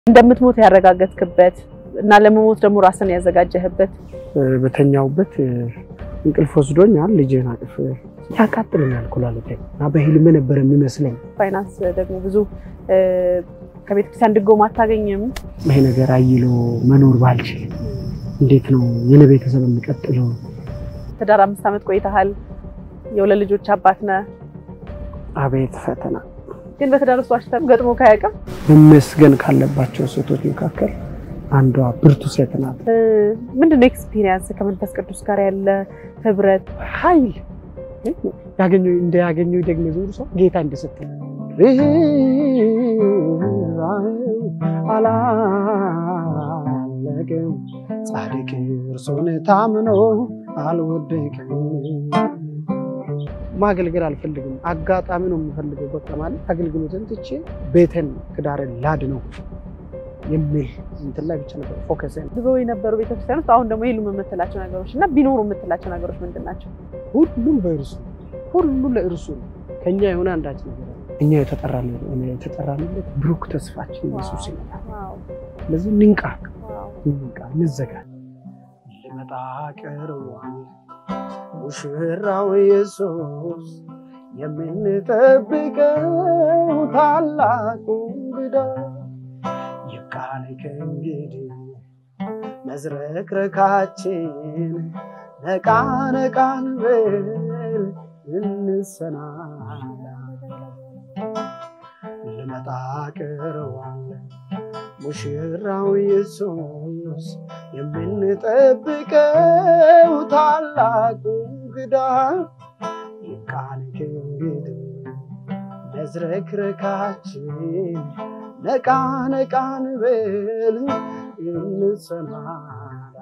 እንደምትሞት ያረጋገጥክበት እና ለመሞት ደግሞ ራስን ያዘጋጀህበት በተኛውበት እንቅልፍ ወስዶኛል ልጄን አቅፍ ያቃጥለኛል ኩላሊቴና በህልም ነበር የሚመስለኝ ፋይናንስ ደግሞ ብዙ ከቤተክርስቲያን ድጎማ አታገኝም ይሄ ነገር አይሎ መኖር ባልችል እንዴት ነው የኔ ቤተሰብ የሚቀጥለው ተዳር 5 አመት ቆይተሃል የወለ ልጆች አባት ነህ አቤት ፈተና ግን በተዳር ውስጥ ዋሽተህ ገጥሞ ካያቀም መስገን ካለባቸው ሴቶች መካከል አንዷ ብርቱ ሴት ናት ምንድነው ኤክስፒሪየንስ ከመንፈስ ቅዱስ ጋር ያለ ህብረት ኃይል ያገኘው ደግሞ ዞር ሰው ጌታ እንደሰጠ አላለገም ጻድቅ እርሱን ታምኖ አልወደቀም ማገልገል አልፈልግም አጋጣሚ ነው የምፈልገው በቃ ማለት አገልግሎትን ትቼ ቤተን ትዳርን ላድ ነው የሚል እንትን ላይ ብቻ ነበር ፎከስ ድሮ የነበሩ ቤተክርስቲያን ውስጥ አሁን ደግሞ ይሉም የምትላቸው ነገሮች እና ቢኖሩ የምትላቸው ነገሮች ምንድናቸው ሁሉም በእርሱ ሁሉ ለእርሱ ከኛ የሆነ አንዳች ነገር እኛ የተጠራንለት ብሩክ ተስፋችን ኢየሱስ ይላል ስለዚህ ንንቃ ንዘጋጅ ለመጣ ቀርቧል ሙሽራው ኢየሱስ የምንጠብቀው ታላቁ እንግዳ ይብቃን ከእንግዲህ መዝረክረካችን ነቃን በል እንሰናዳ ለመጣ ቀርቧል ሙሽራው ኢየሱስ የምንጠብቀው ታላቁ እንግዳ ይብቃን ከእንግዲህ መዝረክረካችን ነቃን በል እንሰናዳ